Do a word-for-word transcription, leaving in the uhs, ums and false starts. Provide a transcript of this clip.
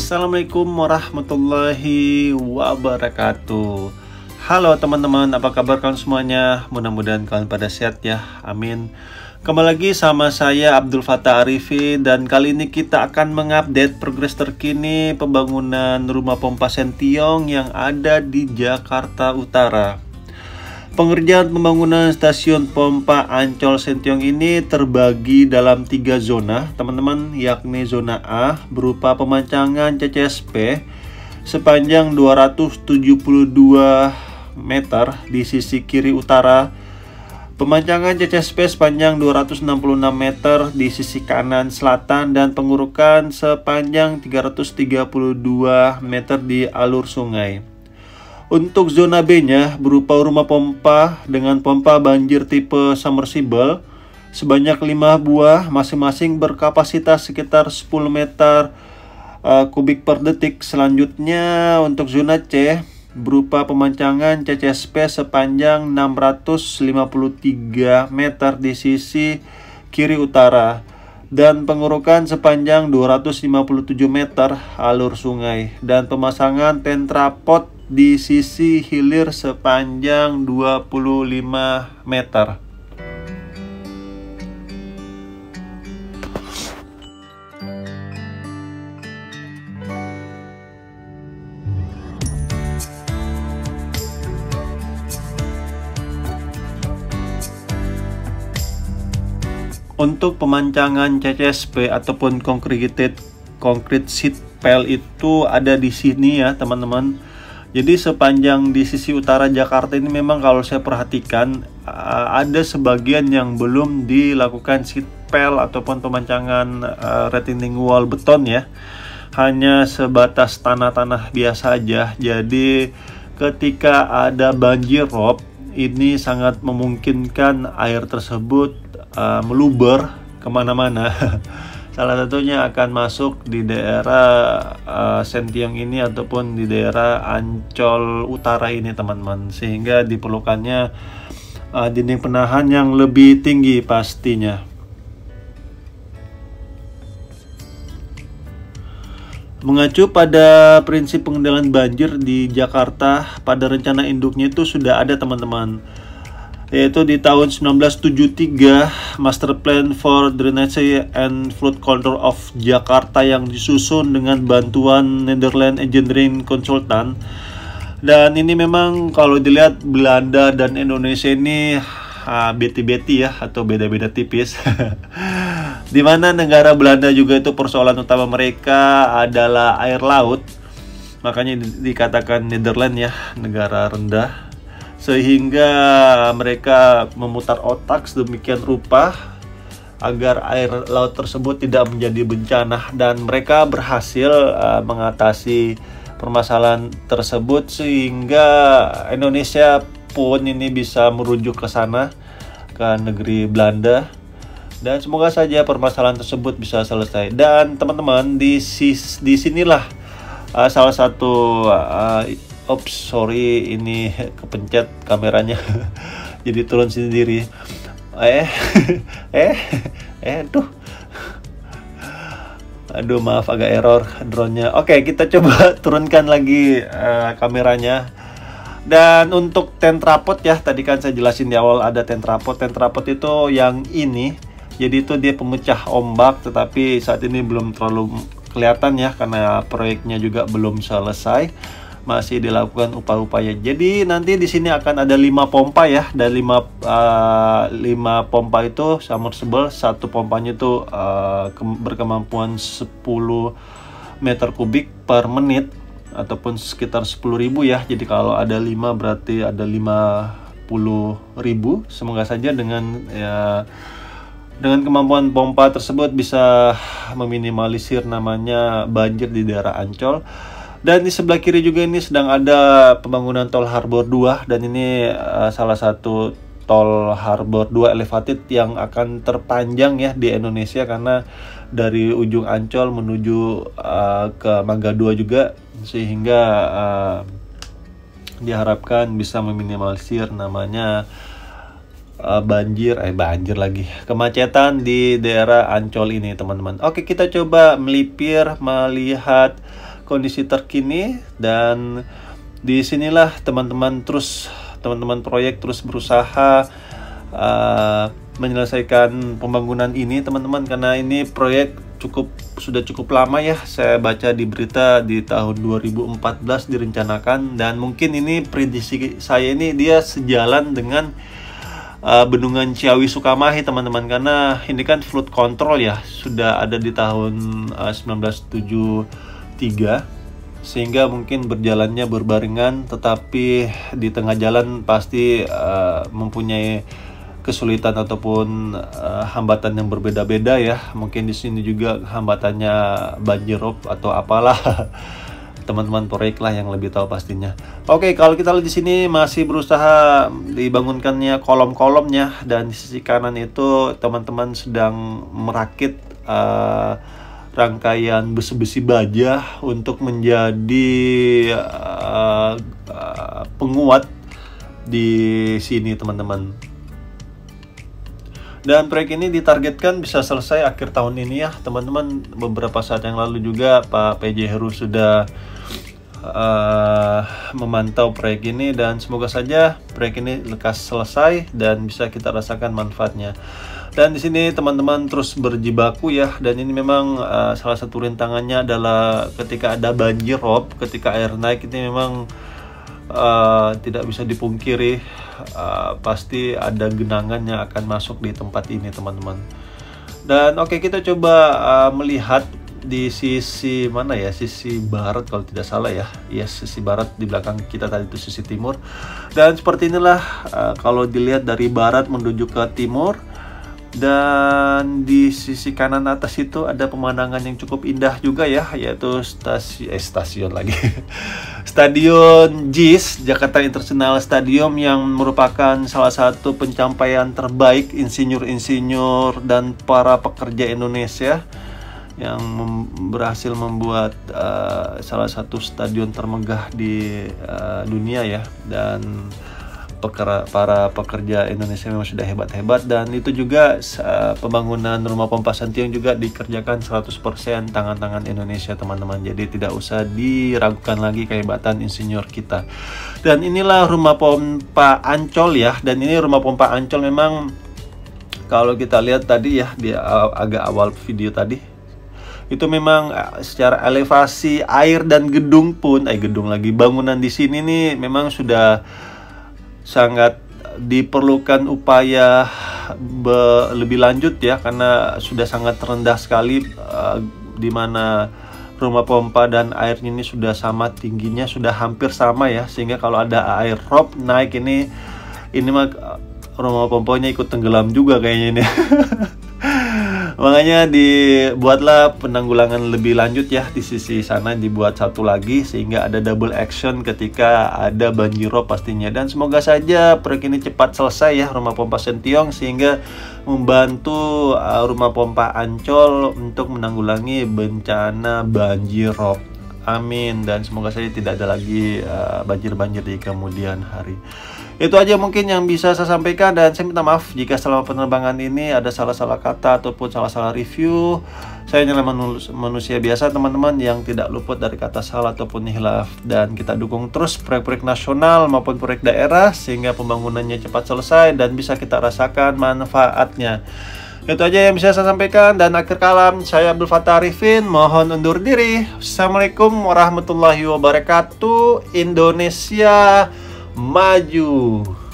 Assalamualaikum warahmatullahi wabarakatuh. Halo teman-teman, apa kabar kalian semuanya? Mudah-mudahan kalian pada sehat ya, amin. Kembali lagi sama saya Abdul Fattah Arifin, dan kali ini kita akan mengupdate progres terkini pembangunan rumah pompa Sentiong yang ada di Jakarta Utara. Pengerjaan pembangunan stasiun pompa Ancol Sentiong ini terbagi dalam tiga zona, teman-teman, yakni zona A berupa pemancangan C C S P sepanjang dua ratus tujuh puluh dua meter di sisi kiri utara, pemancangan C C S P sepanjang dua ratus enam puluh enam meter di sisi kanan selatan, dan pengurukan sepanjang tiga ratus tiga puluh dua meter di alur sungai. Untuk zona B-nya berupa rumah pompa dengan pompa banjir tipe submersible sebanyak lima buah, masing-masing berkapasitas sekitar sepuluh meter uh, kubik per detik. Selanjutnya untuk zona C berupa pemancangan C C S P sepanjang enam ratus lima puluh tiga meter di sisi kiri utara, dan pengurukan sepanjang dua ratus lima puluh tujuh meter alur sungai, dan pemasangan tentrapot di sisi hilir sepanjang dua puluh lima meter. Untuk pemancangan C C S P ataupun concrete concrete sheet pile itu ada di sini ya teman-teman. Jadi sepanjang di sisi utara Jakarta ini memang kalau saya perhatikan ada sebagian yang belum dilakukan sheet pile ataupun pemancangan uh, retaining wall beton ya. Hanya sebatas tanah-tanah biasa aja. Jadi ketika ada banjir rob, ini sangat memungkinkan air tersebut uh, meluber kemana-mana. Salah satunya akan masuk di daerah uh, Sentiong ini ataupun di daerah Ancol Utara ini teman-teman, sehingga diperlukannya uh, dinding penahan yang lebih tinggi pastinya. Mengacu pada prinsip pengendalian banjir di Jakarta, pada rencana induknya itu sudah ada teman-teman, yaitu di tahun seribu sembilan ratus tujuh puluh tiga Master Plan for Drainage and Flood Control of Jakarta yang disusun dengan bantuan Netherlands Engineering Consultant. Dan ini memang kalau dilihat Belanda dan Indonesia ini ah, beti-beti ya, atau beda-beda tipis. Dimana negara Belanda juga itu persoalan utama mereka adalah air laut, makanya di- dikatakan Netherlands ya negara rendah, sehingga mereka memutar otak sedemikian rupa agar air laut tersebut tidak menjadi bencana, dan mereka berhasil uh, mengatasi permasalahan tersebut, sehingga Indonesia pun ini bisa merujuk ke sana, ke negeri Belanda, dan semoga saja permasalahan tersebut bisa selesai. Dan teman-teman, di sis di sinilah uh, salah satu uh, Ops, sorry, ini kepencet kameranya. Jadi turun sendiri. Eh, eh, eh, tuh. Aduh, maaf agak error drone-nya. Oke, kita coba turunkan lagi uh, kameranya. Dan untuk tentrapot ya, tadi kan saya jelasin di awal ada tentrapot. Tentrapot itu yang ini. Jadi itu dia pemecah ombak, tetapi saat ini belum terlalu kelihatan ya, karena proyeknya juga belum selesai. Masih dilakukan upaya-upaya. Jadi nanti di sini akan ada lima pompa ya, dan lima uh, lima pompa itu submersible. Satu pompanya itu uh, berkemampuan sepuluh meter kubik per menit ataupun sekitar sepuluh ribu ya. Jadi kalau ada lima berarti ada lima puluh ribu. Semoga saja dengan ya dengan kemampuan pompa tersebut bisa meminimalisir namanya banjir di daerah Ancol. Dan di sebelah kiri juga ini sedang ada pembangunan tol Harbor dua, dan ini uh, salah satu tol Harbor dua elevated yang akan terpanjang ya di Indonesia, karena dari ujung Ancol menuju uh, ke Mangga dua juga, sehingga uh, diharapkan bisa meminimalisir namanya uh, banjir eh banjir lagi kemacetan di daerah Ancol ini, teman-teman. Oke, kita coba melipir melihat kondisi terkini, dan disinilah teman-teman terus teman-teman proyek terus berusaha uh, menyelesaikan pembangunan ini teman-teman, karena ini proyek cukup sudah cukup lama ya. Saya baca di berita di tahun dua ribu empat belas direncanakan, dan mungkin ini prediksi saya ini dia sejalan dengan uh, bendungan Ciawi Sukamahi teman-teman, karena ini kan flood control ya, sudah ada di tahun uh, seribu sembilan ratus tujuh puluh tiga, sehingga mungkin berjalannya berbarengan, tetapi di tengah jalan pasti uh, mempunyai kesulitan ataupun uh, hambatan yang berbeda-beda ya. Mungkin di sini juga hambatannya banjir rob atau apalah. Teman-teman proyek lah yang lebih tahu pastinya. Oke, kalau kita lihat di sini masih berusaha dibangunkannya kolom-kolomnya, dan di sisi kanan itu teman-teman sedang merakit uh, rangkaian besi-besi baja untuk menjadi uh, uh, penguat di sini teman-teman. Dan proyek ini ditargetkan bisa selesai akhir tahun ini ya teman-teman. Beberapa saat yang lalu juga Pak P J Heru sudah uh, memantau proyek ini, dan semoga saja proyek ini lekas selesai dan bisa kita rasakan manfaatnya. Dan di sini teman-teman terus berjibaku ya, dan ini memang uh, salah satu rintangannya adalah ketika ada banjir rob, ketika air naik ini memang uh, tidak bisa dipungkiri, uh, pasti ada genangan yang akan masuk di tempat ini teman-teman. Dan oke, okay, kita coba uh, melihat di sisi mana ya, sisi barat kalau tidak salah ya. Yes, sisi barat, di belakang kita tadi itu sisi timur. Dan seperti inilah uh, kalau dilihat dari barat menuju ke timur. Dan di sisi kanan atas itu ada pemandangan yang cukup indah juga ya, yaitu stasi eh, stasiun lagi Stadion JIS, Jakarta International Stadium, yang merupakan salah satu pencapaian terbaik insinyur-insinyur dan para pekerja Indonesia yang mem berhasil membuat uh, salah satu stadion termegah di uh, dunia ya. Dan Pekera, para pekerja Indonesia memang sudah hebat-hebat, dan itu juga uh, pembangunan rumah pompa Sentiong juga dikerjakan seratus persen tangan-tangan Indonesia teman-teman. Jadi tidak usah diragukan lagi kehebatan insinyur kita. Dan inilah rumah pompa Ancol ya, dan ini rumah pompa Ancol memang kalau kita lihat tadi ya di uh, agak awal video tadi, itu memang secara elevasi air dan gedung pun, eh gedung lagi bangunan di sini nih memang sudah sangat diperlukan upaya be, lebih lanjut ya, karena sudah sangat rendah sekali, uh, di mana rumah pompa dan airnya ini sudah sama tingginya, sudah hampir sama ya, sehingga kalau ada air rob naik ini ini mah rumah pompanya ikut tenggelam juga kayaknya ini. Makanya dibuatlah penanggulangan lebih lanjut ya, di sisi sana dibuat satu lagi sehingga ada double action ketika ada banjirop pastinya. Dan semoga saja proyek ini cepat selesai ya, rumah pompa Sentiong, sehingga membantu uh, rumah pompa Ancol untuk menanggulangi bencana banjirop. Amin. Dan semoga saja tidak ada lagi banjir-banjir uh, di kemudian hari. Itu aja mungkin yang bisa saya sampaikan, dan saya minta maaf jika selama penerbangan ini ada salah-salah kata ataupun salah-salah review. Saya hanya manusia biasa teman-teman yang tidak luput dari kata salah ataupun hilaf, dan kita dukung terus proyek-proyek nasional maupun proyek daerah sehingga pembangunannya cepat selesai dan bisa kita rasakan manfaatnya. Itu aja yang bisa saya sampaikan, dan akhir kalam saya Abdul Fattah Arifin mohon undur diri. Assalamualaikum warahmatullahi wabarakatuh. Indonesia maju.